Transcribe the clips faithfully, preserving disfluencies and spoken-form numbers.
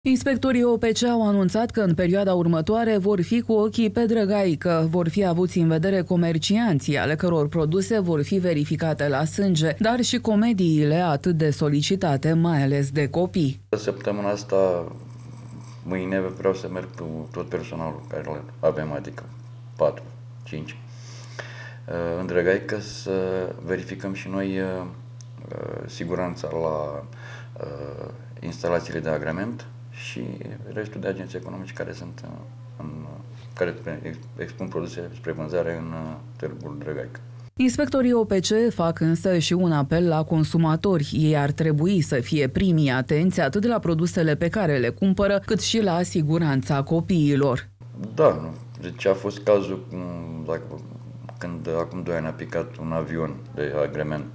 Inspectorii O P C au anunțat că în perioada următoare vor fi cu ochii pe drăgaică, vor fi avuți în vedere comercianții, ale căror produse vor fi verificate la sânge, dar și comediile atât de solicitate, mai ales de copii. Săptămâna asta, mâine, vreau să merg cu tot personalul care îl avem, adică patru, cinci, în drăgaică să verificăm și noi siguranța la instalațiile de agrement și restul de agenții economici care sunt în, care expun produse spre vânzare în târgul Drăgaică. Inspectorii O P C fac însă și un apel la consumatori. Ei ar trebui să fie primii atenți atât la produsele pe care le cumpără, cât și la siguranța copiilor. Da, deci a fost cazul dacă, când acum doi ani a picat un avion de agrement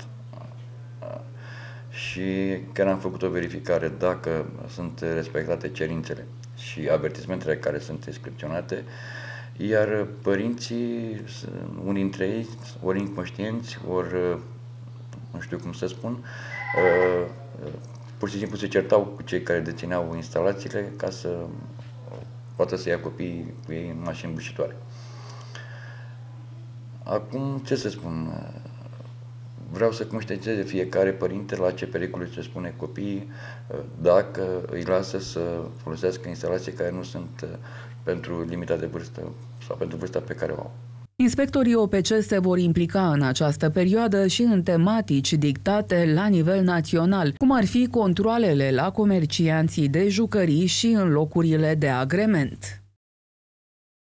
și chiar am făcut o verificare dacă sunt respectate cerințele și avertismentele care sunt inscripționate, iar părinții, unii dintre ei, ori inconștienți, ori nu știu cum să spun, pur și simplu se certau cu cei care dețineau instalațiile ca să poată să ia copiii cu ei în mașini bușitoare. Acum, ce să spun, vreau să conștientizeze fiecare părinte la ce pericole se spune copiii dacă îi lasă să folosească instalații care nu sunt pentru limita de vârstă sau pentru vârsta pe care o au. Inspectorii O P C se vor implica în această perioadă și în tematici dictate la nivel național, cum ar fi controalele la comercianții de jucării și în locurile de agrement.